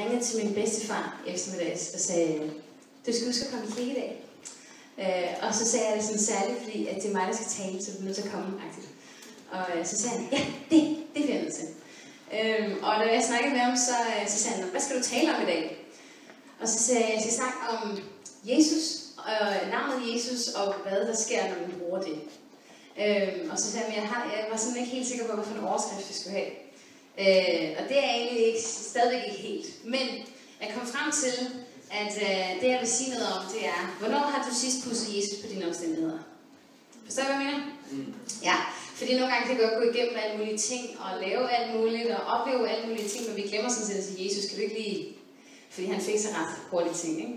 ringede til min bedstefar eftermiddags og sagde, du skal huske at komme i kirke i dag. Og så sagde jeg det sådan særligt, fordi at det er mig, der skal tale, så du er nødt til at komme-agtigt. Og så sagde han, ja, det bliver jeg nødt til. Og da jeg snakkede med ham, så sagde han, hvad skal du tale om i dag? Og så sagde jeg, jeg skal snakke om Jesus, navnet Jesus, og hvad der sker, når man bruger det. Og så sagde han, jeg var sådan ikke helt sikker på, hvilken overskrift vi skulle have. Og det er egentlig stadigvæk ikke helt. Men jeg kom frem til, at det jeg vil sige noget om, det er, hvornår har du sidst pudset Jesus på dine omstændigheder? Forstår du, hvad jeg mener? Ja, fordi nogle gange kan det godt gå igennem alle mulige ting, og lave alt muligt, og opleve alle mulige ting, men vi glemmer sådan set at sige, Jesus, kan du ikke lige... Fordi han fik så ret hurtige ting, ikke?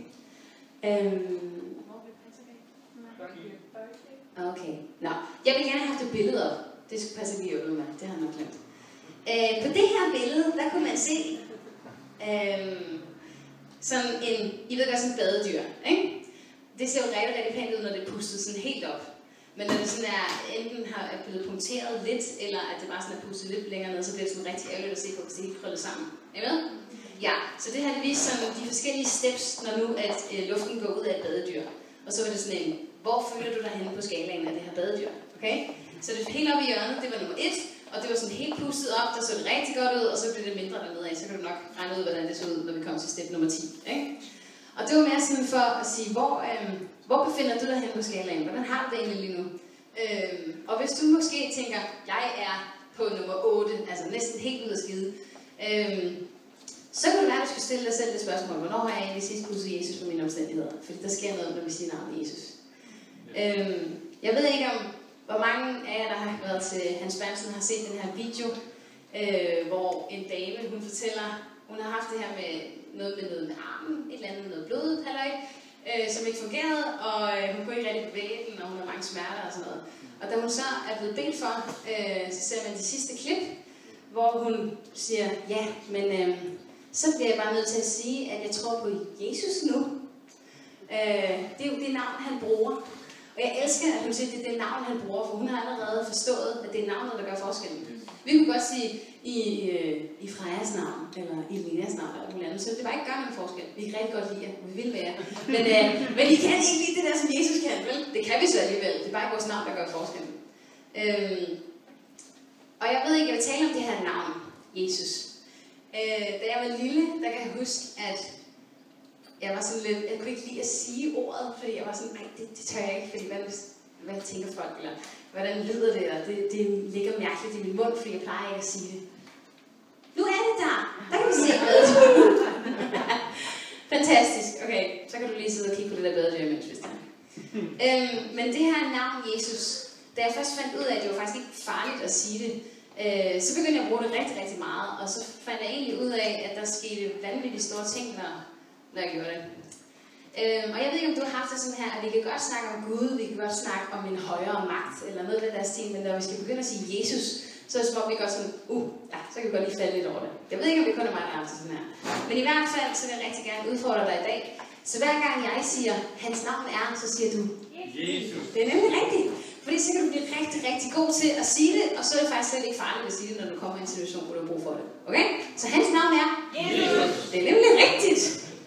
Okay, nå. Jeg vil gerne have haft et billede op. Det skulle passe lige ud med, det har jeg nok glemt. På det her billede, der kunne man se sådan en, I ved godt, sådan en badedyr, ikke? Det ser jo rigtig, rigtig pænt ud, når det er pustet sådan helt op. Men når det sådan er, enten er blevet punkteret lidt, eller at det bare sådan er pustet lidt længere ned, så bliver det sådan rigtig ærgerligt at se på, hvis det ikke krøllet sammen. Er I med? Ja, så det her det viser sådan de forskellige steps, når nu at luften går ud af et badedyr. Og så var det sådan en, hvor føler du dig henne på skalaen af det her badedyr? Okay? Så det helt op i hjørnet, det var nummer 1, og det var sådan helt pustet op, der så det rigtig godt ud, og så blev det mindre dernede af, så kan du nok regne ud, hvordan det så ud, når vi kom til step nummer 10. Ikke? Og det var mere sådan for at sige, hvor befinder du dig henne på skalaen? Hvordan har du det egentlig lige nu? Og hvis du måske tænker, jeg er på nummer 8, altså næsten helt ud af skide, så kan det være, at du skal stille dig selv det spørgsmål, hvornår har jeg egentlig sidst pudset Jesus på mine omstændigheder? Fordi der sker noget, når vi siger navnet Jesus. Jeg ved ikke om, hvor mange af jer, der har været til Hans Berntsen, har set den her video, hvor en dame, hun fortæller, hun har haft det her med noget med armen, et eller andet noget blod, som ikke fungerede, og hun kunne ikke rigtig bevæge den, og hun har mange smerter og sådan noget. Og da hun så er blevet bedt for, så ser man det sidste klip, hvor hun siger, ja, men så bliver jeg bare nødt til at sige, at jeg tror på Jesus nu. Det er jo det navn, han bruger. Og jeg elsker, at hun siger, at det er det navn, han bruger, for hun har allerede forstået, at det er navnet, der gør forskellen. Vi kunne godt sige, i Frejas navn, eller i Linas navn, eller noget andet, så det var ikke gør nogen forskel. Vi kan rigtig godt lide jer, vi vil være. Men I kan ikke lide det der, som Jesus kan, vel? Det kan vi så alligevel. Det er bare ikke vores navn, der gør forskellen. Og jeg ved ikke, jeg vil tale om det her navn, Jesus. Da jeg var lille, der kan jeg huske, at jeg var sådan lidt, jeg kunne ikke lide at sige ordet, fordi jeg var sådan, nej, det tør jeg ikke, fordi hvad tænker folk, eller hvordan lyder det, og det ligger mærkeligt i min mund, fordi jeg plejer ikke at sige det. Nu er det der kan vi se badedyr. Fantastisk, okay, så kan du lige sidde og kigge på det der badedyr, mens vi snakker. Men det her navn, Jesus, da jeg først fandt ud af, at det var faktisk ikke farligt at sige det, så begyndte jeg at bruge det rigtig, rigtig meget, og så fandt jeg egentlig ud af, at der skete vanvittigt store ting, når jeg gjorde det. Og jeg ved ikke, om du har haft det sådan her, at vi kan godt snakke om Gud, vi kan godt snakke om en højere magt, eller noget af den der stil, men når vi skal begynde at sige Jesus, så er det som om vi går sådan, ja, så kan vi godt lige falde lidt over det. Jeg ved ikke, om vi kun er mig, der har haft det sådan her. Men i hvert fald, så vil jeg rigtig gerne udfordre dig i dag. Så hver gang jeg siger, hans navn er, så siger du, Jesus. Det er nemlig rigtigt. Fordi så kan du blive rigtig, rigtig god til at sige det, og så er det faktisk slet ikke farligt at sige det, når du kommer i en situation, hvor du har brug for det. Okay? Så hans navn er Jesus. Det er nemlig rigtigt.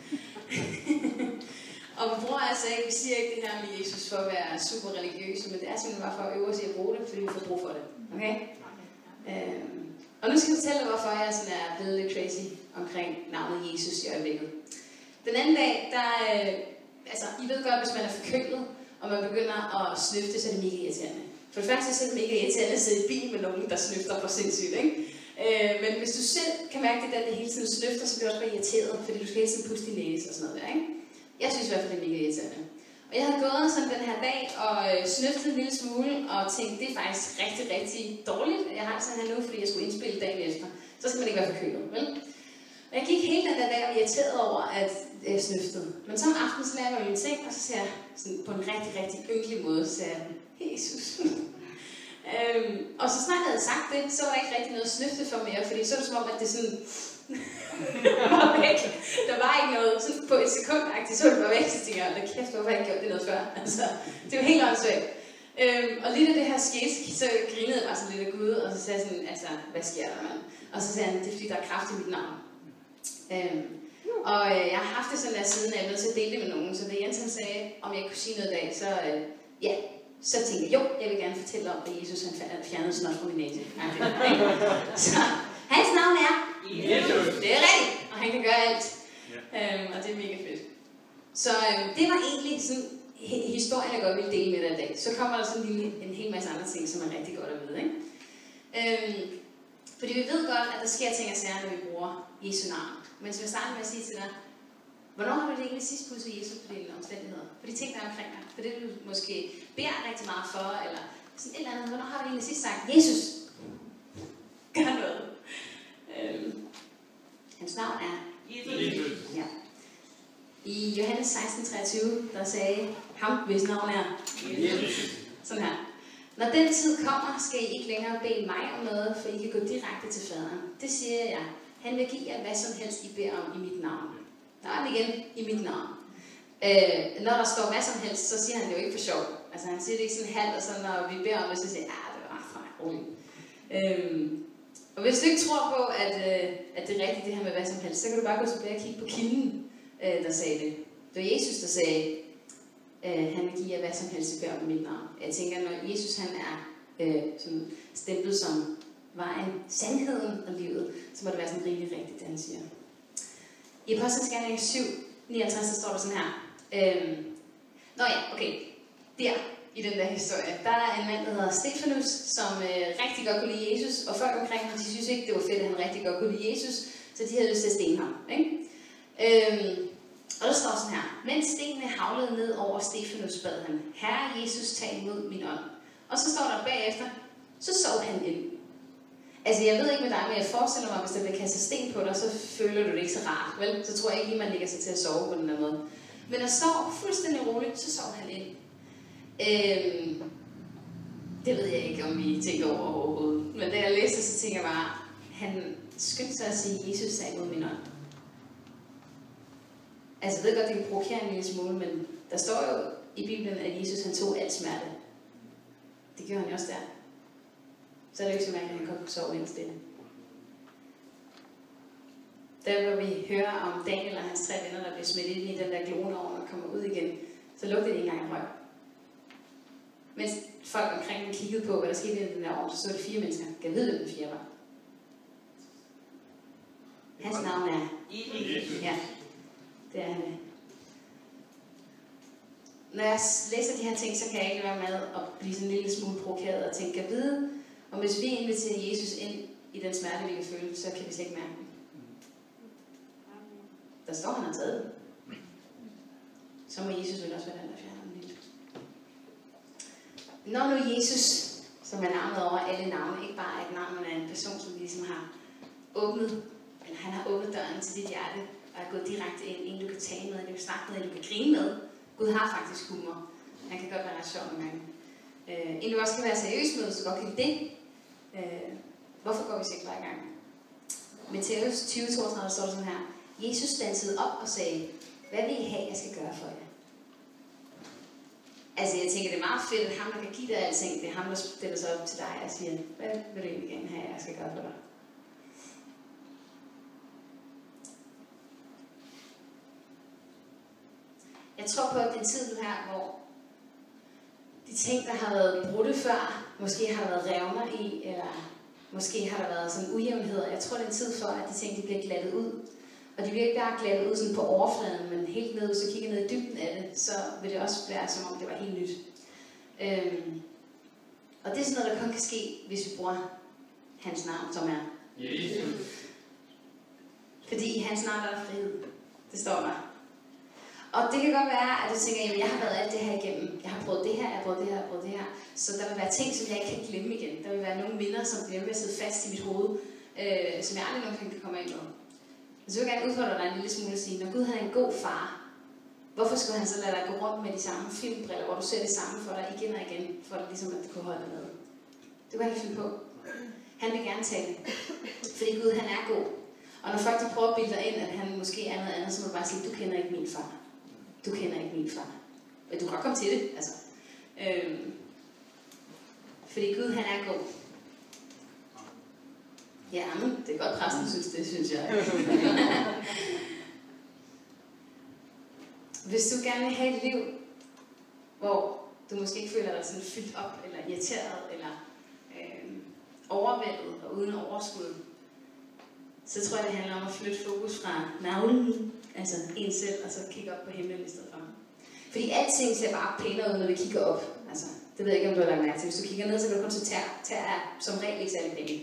Og vi bruger altså ikke, vi siger ikke det her med Jesus for at være super religiøse, men det er simpelthen bare for at øve os i at bruge det, fordi vi får brug for det. Okay? Og nu skal jeg fortælle dig, hvorfor jeg sådan er blevet lidt crazy omkring navnet Jesus i øjeblikket. Den anden dag, altså I ved godt, hvis man er forkølet, og man begynder at snøfte, så er det mega irriterende. For det første så er det mega irriterende at sidde i bil med nogen, der snøfter for sindssygt, ikke? Men hvis du selv kan mærke det, at det hele tiden snøfter, så bliver du også bare irriteret, fordi du skal hele tiden puste din næse og sådan noget der, ikke? Jeg synes i hvert fald, det er mega irriterende. Og jeg havde gået sådan den her dag og snøftet en lille smule, og tænkte, det er faktisk rigtig, rigtig dårligt, at jeg har sådan her nu, fordi jeg skulle indspille dagen efter. Så skal man ikke være forkølet, vel? Og jeg gik hele den der dag og var irriteret over, at jeg snøftede. Men så om aftenen, så laver jeg min ting, og så ser jeg sådan på en rigtig, rigtig ynkelig måde, så siger jeg, Jesus. Og så snart jeg havde sagt det, så var der ikke rigtig noget snøfte for mere, fordi så var det som om, at det sådan var væk. Der var ikke noget, sådan på et sekund-agtigt, så var det bare væk, så tænkte jeg, kæft, hvorfor har jeg ikke gjort det noget før? Altså, det var helt åndssvagt. Og lige da det her skete, så grinede jeg bare sådan lidt af Gud, og så sagde jeg sådan, altså, hvad sker der, mand? Og så sagde han, det er fordi, der er kraft i mit navn. Og jeg har haft det sådan der siden, at jeg er nødt til at dele det med nogen. Så da Jens han sagde, om jeg kunne sige noget i dag, så tænkte jeg, jo, jeg vil gerne fortælle om, at Jesus han fjernede sådan også fra min næse. Så hans navn er Jesus. Det er rigtigt, og han kan gøre alt. Og det er mega fedt. Så det var egentlig sådan historien, jeg godt ville dele med dig i dag. Så kommer der sådan en hel masse andre ting, som er rigtig godt at vide. Ikke? Fordi vi ved godt, at der sker ting og sager, når vi bruger Jesu navn. Men så vil jeg starte med at sige til dig, hvornår har du det egentlig sidst pudset Jesus på dine omstændigheder? For de ting, der er omkring dig. For det, du måske beder rigtig meget for, eller sådan et eller andet. Hvornår har du egentlig sidst sagt, Jesus, gør noget? Hans navn er Jesus. Ja. I Johannes 16:23, der sagde ham, hvis navn er Jesus. Sådan her. Når den tid kommer, skal I ikke længere bede mig om noget, for I kan gå direkte til faderen. Det siger jeg. Han vil give jer hvad som helst, I beder om i mit navn. Der er det igen, i mit navn. Når der står hvad som helst, så siger han det jo ikke for sjov. Altså han siger det ikke sådan halvt, og så når vi beder om det, så siger jeg, det var roligt. Og hvis du ikke tror på, at det er rigtigt det her med hvad som helst, så kan du bare gå tilbage og kigge på kilden, der sagde det. Det var Jesus, der sagde, han vil give jer hvad som helst, I beder om i mit navn. Jeg tænker, når Jesus han er sådan stemplet som vejen, sandheden og livet, så må det være sådan rimelig rigtigt, det han siger. I Apostlenes Gerninger 7:59, så står der sådan her. Der i den der historie, der er en mand, der hedder Stefanus, som rigtig godt kunne lide Jesus, og folk omkring ham, de synes ikke, det var fedt, at han rigtig godt kunne lide Jesus, så de havde lyst til at stene ham. Ikke? Og der står sådan her, mens stenene havlede ned over Stefanus, bad han, Herre Jesus, tag imod min ånd. Og så står der bagefter, så sov han ind. Altså jeg ved ikke med dig, men jeg forestiller mig, hvis der bliver kastet sten på dig, så føler du det ikke så rart, vel? Så tror jeg ikke lige, man ligger sig til at sove på den her måde. Men der står fuldstændig roligt, så sov han ind. Det ved jeg ikke, om vi tænker over overhovedet. Men da jeg læste, så tænker jeg bare, han skyndte sig at sige, Jesus tag imod min ånd. Altså jeg ved godt, det kan provokere en lille smule, men der står jo i Bibelen, at Jesus han tog al smerte. Det gjorde han jo også der. Så er det jo ikke så mærkeligt, at han kunne sove ind stille. Der hvor vi hører om Daniel og hans 3 venner, der bliver smidt ind i den der gloneovn og kommer ud igen, så lugter det ikke engang røg. Mens folk omkring dem kiggede på, hvad der skete i den der ovn, så så det 4 mennesker. Kan vide, hvem den 4 var? Hans navn er Jesus. Ja, det er han. Når jeg læser de her ting, så kan jeg ikke være med at blive sådan en lille smule provokeret og tænke, kan vide, om hvis vi inviterer Jesus ind i den smerte, vi kan føle, så kan vi slet ikke mærke den. Der står, han har taget den. Så må Jesus vel også være den, der fjerner den lidt. Når nu Jesus, som er navnet over alle navne, ikke bare er et navn, men er en person, som ligesom har åbnet, eller han har åbnet døren til dit hjerte, og er gået direkte ind, en du kan tale med, en du kan snakke med, en du kan grine med. Gud har faktisk humor. Han kan godt være ret sjov nogle gange. En du også kan være seriøs med, så godt kan lide det. Hvorfor går vi så ikke bare i gang? Matthæus 20:32 står sådan her. Jesus standsede op og sagde, hvad vil I have, jeg skal gøre for jer? Altså jeg tænker, det er meget fedt, at ham, der kan give dig alting, det er ham, der stiller sig op til dig og siger, hvad vil du egentlig gerne have, jeg skal gøre for dig? Jeg tror på, at det er en tid nu her, hvor de ting, der har været brudte før, måske har der været revner i, eller måske har der været sådan ujævnheder. Jeg tror, det er en tid for, at de ting de bliver glattet ud. Og de bliver ikke bare glattet ud sådan på overfladen, men helt ned, så kigger ned i dybden af det, så vil det også være, som om det var helt nyt. Og det er sådan noget, der kun kan ske, hvis vi bruger hans navn, som er Jesus. Fordi i hans navn er der frihed. Det står der. Og det kan godt være, at du tænker, at jeg har været alt det her igennem. Jeg har prøvet det her, jeg har prøvet det her, jeg har prøvet det her. Så der vil være ting, som jeg ikke kan glemme igen. Der vil være nogle minder, som bliver ved at sidde fast i mit hoved, som jeg aldrig nogensinde kan komme ind på. Så vil jeg gerne udfordre dig en lille smule og sige, når Gud havde en god far, hvorfor skulle han så lade dig gå rundt med de samme filmbriller, hvor du ser det samme for dig igen og igen, for at, ligesom, at det kunne holde dig med? Det kan jeg ikke finde på. Han vil gerne tale, fordi Gud han er god. Og når folk de prøver at bilde dig ind, at han måske er noget andet, så må du bare sige, du kender ikke min far. Du kender ikke min far. Men du kan godt komme til det, altså. Fordi Gud han er god. Ja, men det er godt, præsten synes det, synes jeg. Hvis du gerne vil have et liv, hvor du måske ikke føler dig sådan fyldt op, eller irriteret, eller overvældet og uden overskud, så tror jeg, det handler om at flytte fokus fra navlen, altså en selv, og så kigge op på himlen i stedet for. Fordi alting ser bare pænere ud, når vi kigger op. Altså, det ved jeg ikke, om du har lagt mærke til. Hvis du kigger ned, så kan du kun se tær. Tær er som regel ikke særlig pæne.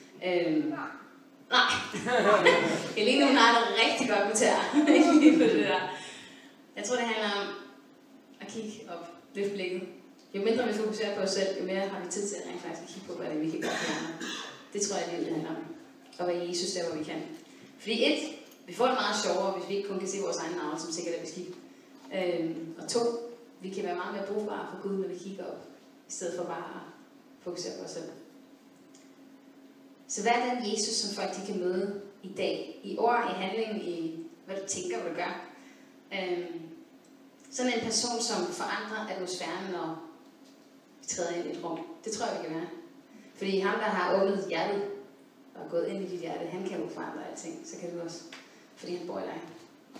Nej. Helene, hun har det rigtig godt med tær. Lige på det der. Jeg tror, det handler om at kigge op, løfte blikket. Jo mindre vi fokuserer på os selv, jo mere har vi tid til at rent faktisk kigge på, hvad det er, vi kan gøre for andre. Det tror jeg, det handler om. Og være Jesus der, hvor vi kan. Fordi vi får det meget sjovere, hvis vi ikke kun kan se vores egen navn, som sikkert er beskidt. Og 2, vi kan være meget mere brugbare for Gud, når vi kigger op, i stedet for bare at fokusere på os selv. Så hvad er den Jesus, som folk de kan møde i dag? I ord, i handling, i hvad du tænker, hvad du gør. Sådan en person, som forandrer atmosfæren, når vi træder ind i et rum. Det tror jeg, vi kan være. Fordi ham, der har åbnet hjertet og gået ind i dit hjerte, han kan jo forandre alting. Så kan du også. Fordi han bor i dig.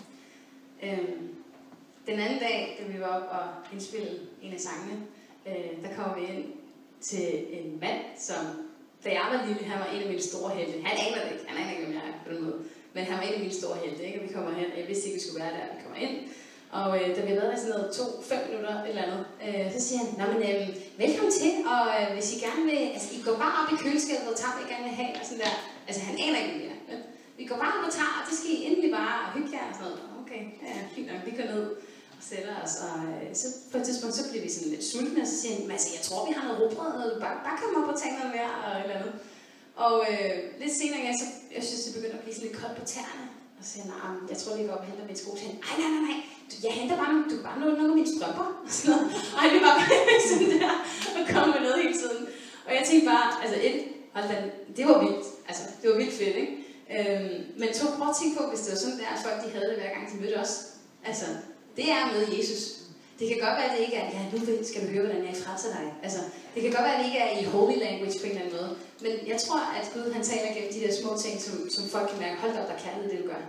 Den anden dag, da vi var op og indspillede en af sangene, der kom vi ind til en mand, som, da jeg var lille, han var en af mine store helte. Han aner det ikke, hvem jeg er på den måde. Men han var en af mine store helte, ikke? Og vi kommer hen, og jeg vidste ikke, vi skulle være der, vi kommer ind. Og da vi har været der sådan noget 2-5 minutter eller andet, så siger han, nå men velkommen til, og hvis I gerne vil, altså I går bare op i køleskabet og tager, hvad I gerne vil have, og sådan der. Altså han aner ikke mere. Vi går bare op og tager, og det skal I endelig bare hygge jer og sådan noget. Okay, ja, fint nok, vi går ned og sætter os, og så på et tidspunkt, så bliver vi sådan lidt sultne, og så siger han, altså jeg tror, vi har noget rugbrød, og bare kom op og tage noget mere, og et eller andet. Og lidt senere, så jeg synes, det begynder at blive sådan lidt koldt på tæerne. Og så siger han, nah, jeg tror, vi går op og henter mine sko til hende. Nej. Jeg henter bare nogle, du kan bare nå nogle af mine strømper. Og sådan noget. Og han blev bare sådan der og kom med noget hele tiden. Og jeg tænkte bare, altså det var vildt. Altså, det var vildt fedt, ikke? Men prøv at tænke på, hvis det var sådan der, at folk de havde det hver gang, de mødte os. Altså, det er med Jesus. Det kan godt være, at det ikke er, ja, nu skal du høre, hvordan jeg frelser dig. Altså, det kan godt være, at det ikke er i holy language på en eller anden måde. Men jeg tror, at Gud han taler gennem de der små ting, som folk kan mærke, hold op, der kærlighed, det du gør.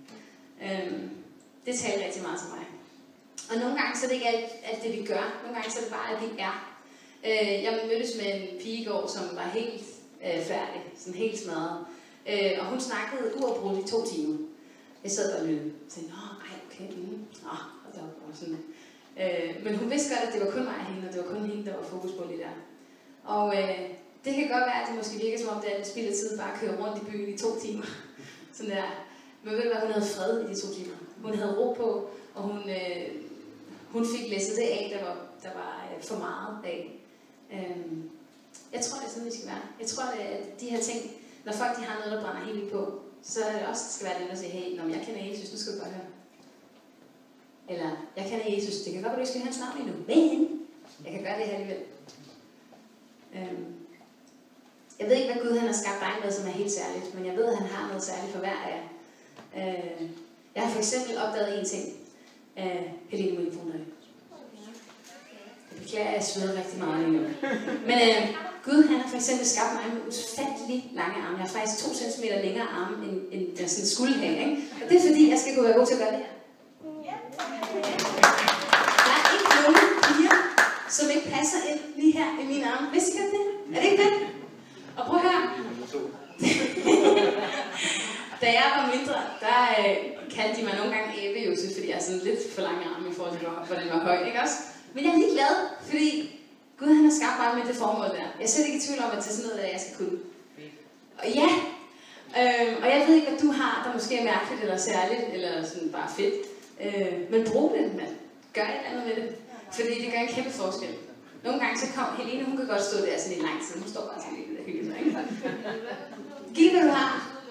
Det taler rigtig meget til mig. Og nogle gange så er det ikke alt det, vi gør. Nogle gange så er det bare, at vi er. Jeg mødtes med en pige i går, som var helt færdig. Sådan helt smadret. Og hun snakkede uafbrudt i 2 timer. Jeg sad bare og lyttede. Og sagde, okay. Og sådan. Men hun vidste godt, at det var kun mig og hende, og det var kun hende, der var fokus på lige der. Og det kan godt være, at det måske virker som om, det er en spild af tid bare at køre rundt i byen i 2 timer. Sådan der. Men ved du hvad, hun havde fred i de 2 timer. Hun havde ro på, og hun fik læsset det af, der var for meget af. Jeg tror, det er sådan, vi skal være. Jeg tror, at de her ting, når folk de har noget, der brænder helt lige på, så er det også, det skal være det, der siger, hey, når jeg kender Jesus, nu skal du bare høre. Eller, jeg kender Jesus, det kan godt være, du ikke skal have hans navn endnu, men jeg kan gøre det her alligevel. Jeg ved ikke, hvad Gud han har skabt dig med, som er helt særligt, men jeg ved, at han har noget særligt for hver af jer. Jeg har for eksempel opdaget en ting. Helene, må I få noget? Jeg beklager, at jeg sveder rigtig meget lige nu. Men Gud han har for eksempel skabt mig med ufattelig lange arme. Jeg har faktisk 2 cm længere arme, end jeg sådan skulle have. Ikke? Og det er fordi, jeg skal kunne være god til at gøre det her. Der er ikke nogen piger, som ikke passer ind lige her i mine arme. Vidste I godt det? Er det ikke det? Og prøv at høre. Da jeg var mindre, der kaldte de mig nogle gange æbejose, fordi jeg er sådan lidt for lange arme i forhold til, hvor den var høj, ikke også? Men jeg er lige glad, fordi Gud han har skabt mig med det formål der. Jeg er slet ikke i tvivl om, at det er sådan noget, der jeg skal kunne. Og ja, og jeg ved ikke, hvad du har, der måske er mærkeligt eller særligt, eller sådan bare fedt. Men brug det, mand. Gør et eller andet med det. Fordi det gør en kæmpe forskel. Nogle gange så kom Helene, hun kan godt stå der sådan i lang tid. Hun står bare sådan lidt og hygger sig, ikke? Giv hvad du har.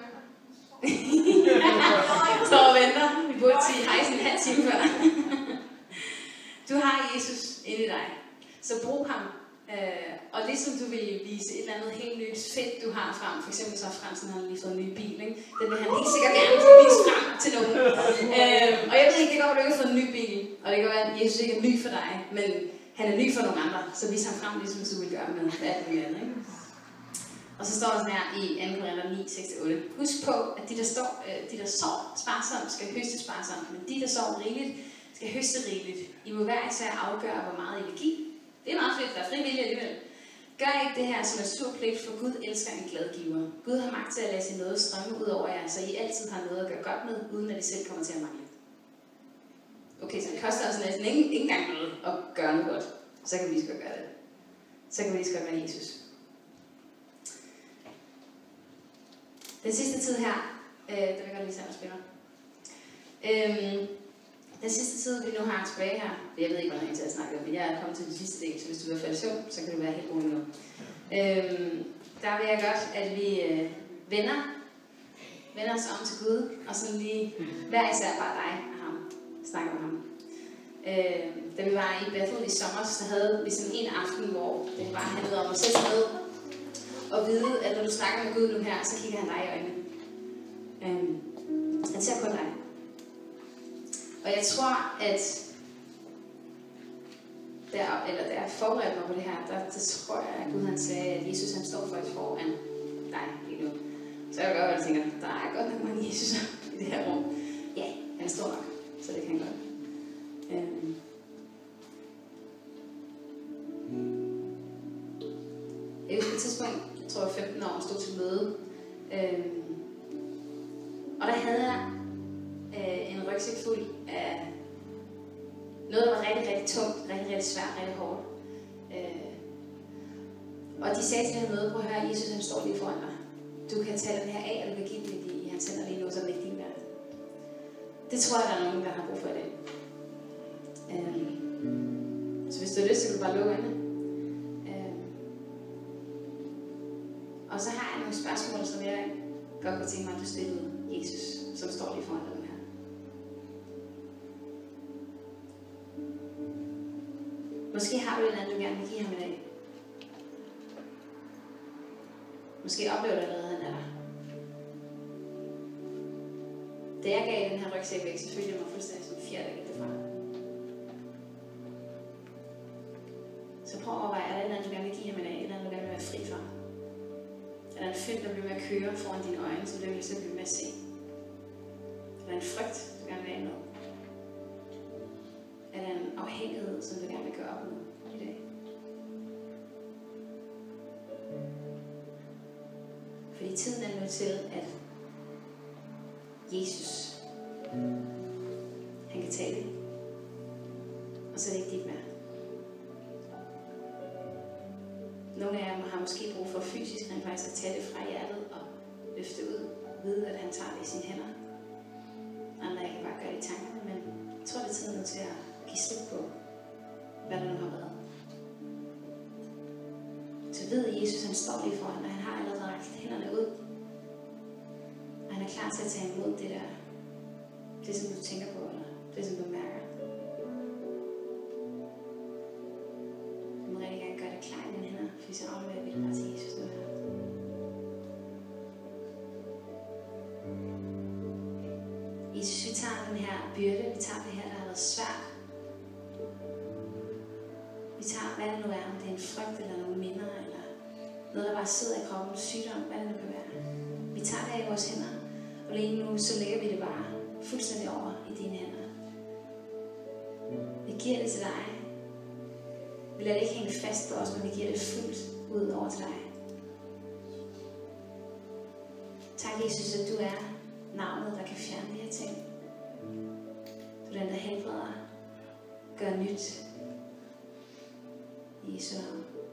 Så og venter. Vi burde sige hej sådan en halv time før. Du har Jesus inde i dig. Så brug ham. Og ligesom du vil vise et eller andet helt nyt fedt, du har frem. For eksempel så har Fransen han lige fået en ny bil. Ikke? Den vil han helt sikkert gerne vise frem til nogen. Og jeg ved ikke, det går, at du ikke har fået en ny bil. Og det kan være, at Jesus ikke er ny for dig. Men han er ny for nogle andre. Så vis ham frem, ligesom du vil gøre med alt det andet. Ikke? Og så står der sådan her i 2. Korinther 9, 6-8. Husk på, at de der sår sparsomt, skal høste sparsomt. Men de der sår rigeligt, skal høste rigeligt. I må hver især afgøre, hvor meget I vil give. Det er meget fedt, der er frivillige alligevel. Gør ikke det her som en sur pligt, for Gud elsker en glad giver. Gud har magt til at lade sin nåde strømme ud over jer, så I altid har noget at gøre godt med, uden at I selv kommer til at mangle. Okay, så det koster altså næsten ikke engang noget at gøre noget godt. Så kan vi lige så godt gøre det. Så kan vi lige så godt være Jesus. Den sidste tid her, der vil jeg godt lige tage og spille. Den sidste tid, vi nu har tilbage her, jeg ved ikke, hvordan jeg til at snakke om, men jeg er kommet til den sidste del, så hvis du vil falde i søvn, så kan du være helt rolig nu. Der vil jeg godt, at vi vender os om til Gud, og sådan lige hver især bare dig og ham, snakker om ham. Da vi var i Bethel i sommer, så havde vi sådan en aften, hvor det bare handlede om at sætte sig ned og vide, at når du snakker med Gud nu her, så kigger han dig i øjnene. Han ser kun dig. Og jeg tror, at da jeg forberedte mig på det her, der tror jeg, at Gud han sagde, at Jesus han står faktisk foran dig lige nu. Så jeg gør, at jeg tænker, der er godt nok mange Jesus i det her rum. Ja, han står nok, så det kan han godt. Jeg husker på et tidspunkt, jeg tror 15 år, stod til møde. Og der havde jeg en rygsæk fuld af noget, der var rigtig, rigtig tungt, rigtig, rigtig svært, rigtig hårdt. Og de sagde til det her møde, prøv at høre, Jesus han står lige foran dig. Du kan tage den her af, og du kan give den i hans hænder lige nu, så er det ikke din værd. Det tror jeg, der er nogen, der har brug for i dag. Så hvis du har lyst, så kan du bare lukke øjnene. Og så har jeg nogle spørgsmål, som jeg godt kunne tænke mig, at du stillede Jesus, som står lige foran dig her. Måske har du en anden, du gerne vil give ham i dag. Måske oplever du allerede, at han er der. Da jeg gav den her rygsæk væk, så følte jeg mig fuldstændig som fjerde, der gik derfra. Så prøv at overveje, er der en anden, du gerne vil give ham i dag, eller du gerne vil være fri fra? Er der en fyld, der bliver med at køre foran dine øjne, så du vil blive med at se? Er der en frygt, du gerne vil have med? Er der en afhængighed, som du gerne vil gøre op med i dag? Fordi tiden er nu til, at Jesus, han kan tage det. Og så er det ikke dit mere. Nogle af jer har måske brug for fysisk rent faktisk at tage det fra hjertet og løfte ud. Vide, at han tager det i sine hænder. Andre jeg kan bare gøre det i tankerne, men jeg tror, det er tiden nu til at give slip på, hvad der nu har været. Så ved Jesus, han står lige foran, og han har allerede rakt hænderne ud. Og han er klar til at tage imod det der, det som du tænker på, eller det som du mærker. Du må rigtig gerne gøre det klar i dine hænder, fordi så afleverer vi det bare til Jesus nu her. Jesus, vi tager den her byrde, vi tager det her, der har været svært. Vi tager, hvad det nu er, om det er en frygt, eller nogle minder, eller noget, der bare sidder i kroppen, sygdom, hvad det nu kan være. Vi tager det i vores hænder, og lige nu, så lægger vi det bare fuldstændig over i dine hænder. Vi giver det til dig. Vi lader det ikke hænge fast på os, men vi giver det fuldt ud over til dig. Tak, Jesus, at du er navnet, der kan fjerne de her ting. Du er den, der helbreder, gør nyt. I Jesu navn.